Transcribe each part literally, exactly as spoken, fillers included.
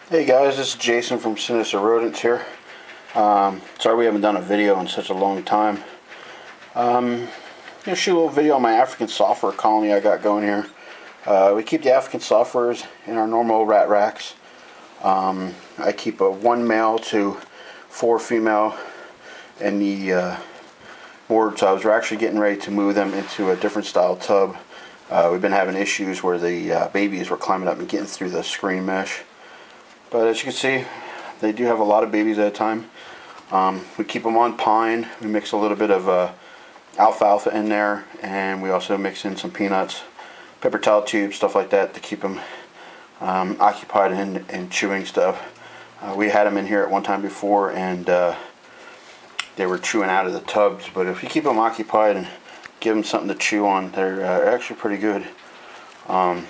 Hey guys, this is Jason from Sinister Rodents here. Um, sorry we haven't done a video in such a long time. Um, gonna shoot a little video on my African software colony I got going here. Uh, we keep the African softwares in our normal rat racks. Um, I keep a one male to four female in the uh, board tubs. We're actually getting ready to move them into a different style tub. Uh, we've been having issues where the uh, babies were climbing up and getting through the screen mesh. But as you can see, they do have a lot of babies at a time. Um, we keep them on pine. We mix a little bit of uh, alfalfa in there, and we also mix in some peanuts, paper towel tubes, stuff like that to keep them um, occupied and, and chewing stuff. Uh, we had them in here at one time before, and uh, they were chewing out of the tubs. But if you keep them occupied and give them something to chew on, they're uh, actually pretty good. Um,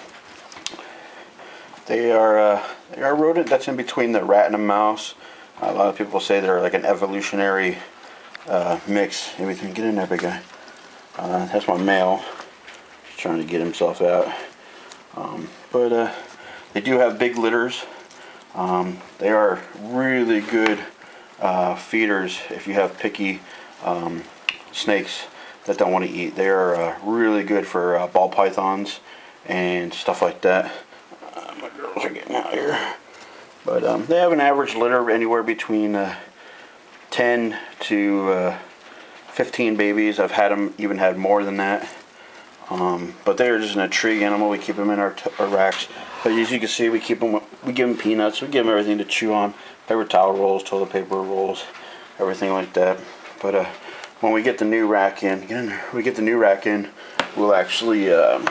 They are uh, they are a rodent that's in between the rat and a mouse. Uh, a lot of people say they're like an evolutionary uh, mix. Everything, get in there, big guy. Uh, that's my male. He's trying to get himself out. Um, but uh, they do have big litters. Um, they are really good uh, feeders if you have picky um, snakes that don't want to eat. They are uh, really good for uh, ball pythons and stuff like that. My girls are getting out here, but um, they have an average litter anywhere between uh, ten to uh, fifteen babies. I've had them even had more than that, um, but they are just an intriguing animal. We keep them in our, t our racks. But as you can see, we keep them. We give them peanuts. We give them everything to chew on: paper towel rolls, toilet paper rolls, everything like that. But uh, when we get the new rack in, get in there. We get the new rack in, we'll actually. Uh,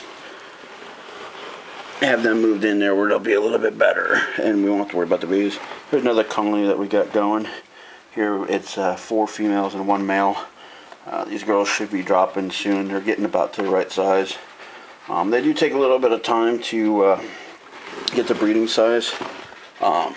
have them moved in there where they'll be a little bit better and we won't have to worry about the bees. Here's another colony that we got going. Here it's uh, four females and one male. Uh, these girls should be dropping soon. They're getting about to the right size. Um, they do take a little bit of time to uh, get the breeding size. Um,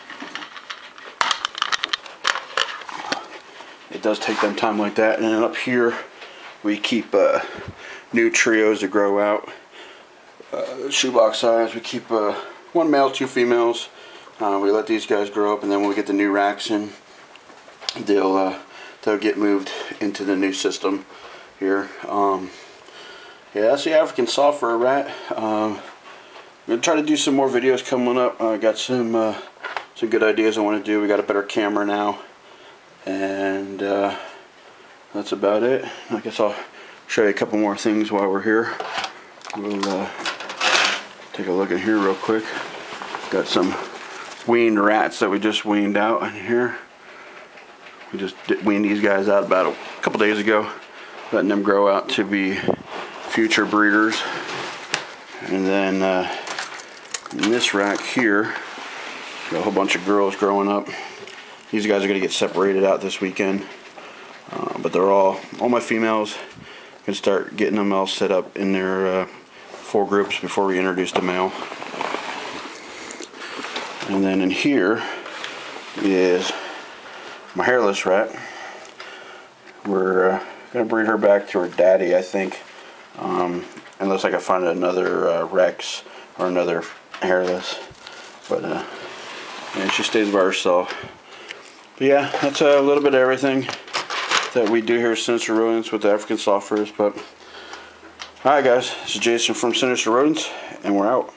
it does take them time like that. And then up here we keep uh, new trios to grow out. Uh, shoebox size. We keep uh, one male, two females. Uh, we let these guys grow up, and then when we get the new racks in, they'll uh, they'll get moved into the new system here. Um, yeah, that's the African software rat. Um, I'm gonna try to do some more videos coming up. I uh, got some uh, some good ideas I want to do. We got a better camera now, and uh, that's about it. I guess I'll show you a couple more things while we're here. We'll uh, take a look at here real quick. Got some weaned rats that we just weaned out in here. We just weaned these guys out about a couple days ago, letting them grow out to be future breeders. And then uh, in this rack here, got a whole bunch of girls growing up. These guys are going to get separated out this weekend, uh, but they're all all my females. Can start getting them all set up in their uh, four groups before we introduce the male. And then in here is my hairless rat. We're uh, gonna breed her back to her daddy, I think, um, unless I can find another uh, Rex or another hairless. But uh, yeah, she stays by herself. But yeah, that's a little bit of everything that we do here at Sinister Rodents with the African softwares. But alright guys, this is Jason from Sinister Rodents, and we're out.